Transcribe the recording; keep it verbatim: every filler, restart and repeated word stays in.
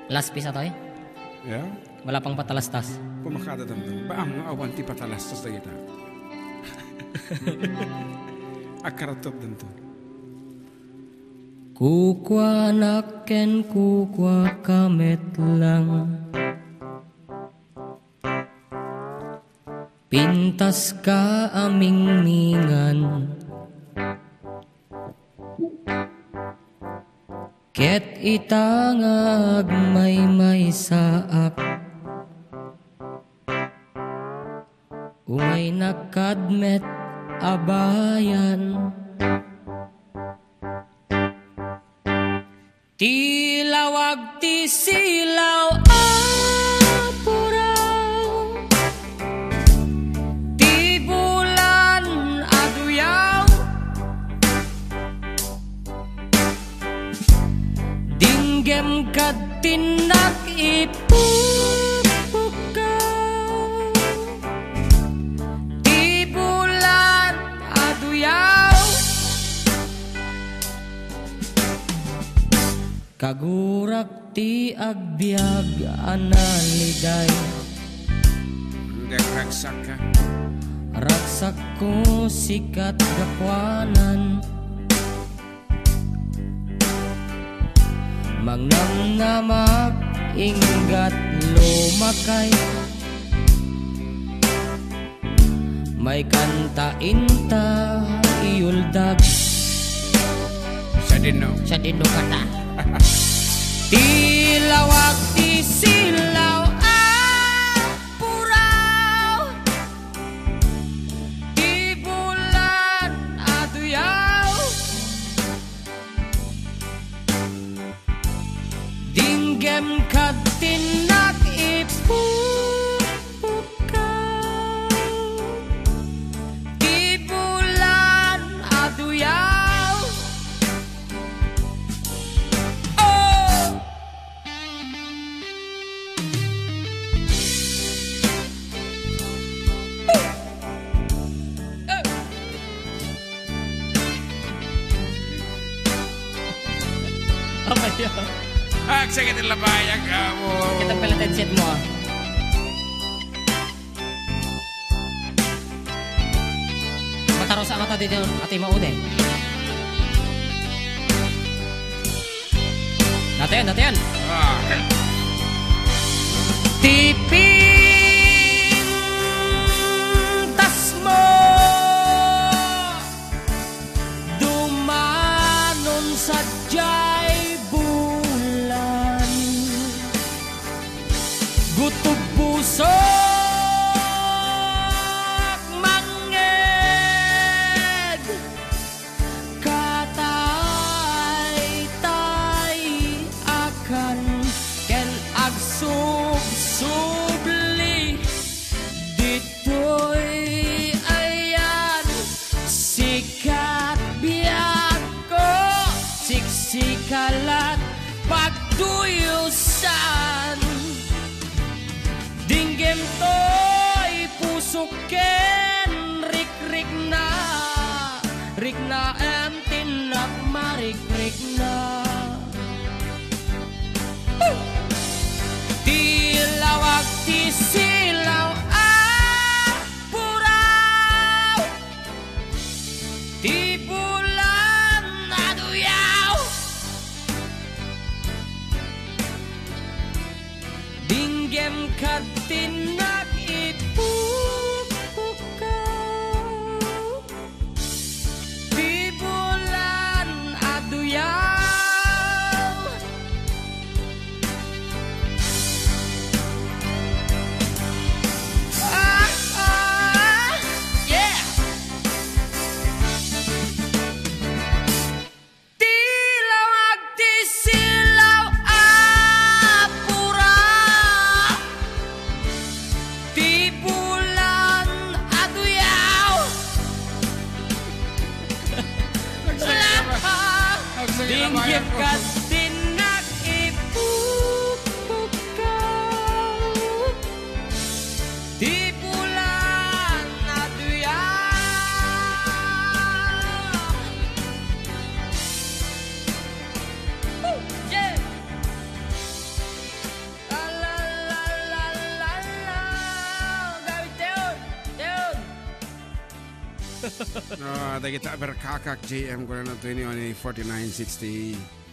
Last piece atoy? Yeah? Wala pang patalastas. Pumakada tanto. Ba ang awan ti patalastas na kita? Akaratop tanto. Kukwa naken kukwa kamet lang, pintas ka aming mingan, ket itangag may may saak, umay nakadmet abayan. Tilawag ti silaw apuraw, ti bulan aduyaw, dinggem kad tinak ipupukaw, ti bulan aduyaw, kagurak ti agbyag analiday, Nagraksak ka. raksak ko sikat gakwanan, mangnamnamak inggat lumakay, may kanta inta iuldag, Sa dino. sa dino kata. Tilawag ti silaw apuraw, ti bulan aduyaw, dinggem kad tinak ipupukaw, ti bulan aduyaw. Ah, sige labayag ka mo. Kita pala headset mo ah. Mataro sa mata dito at imaude. Natin, natin. Ah. Tipin tas mo dumanon sa jay bulan, gutog puso manged, katay-tay akan ken agsub-subli ditoy ayan, sikat biyag ko siksikalat pagduyusan, dinggem to'y pusok ken rik-rik na, rik na em tinak marik-rik na. Tilawag ti silaw apuraw, ti bulan aduyaw, dinggem kad tinak ipupukaw, ti bulan aduyaw. Ah, ah, yeah. Tilawag ti silaw apuraw, No, ata kita berkakak J M ko na to ini on forty-nine sixty.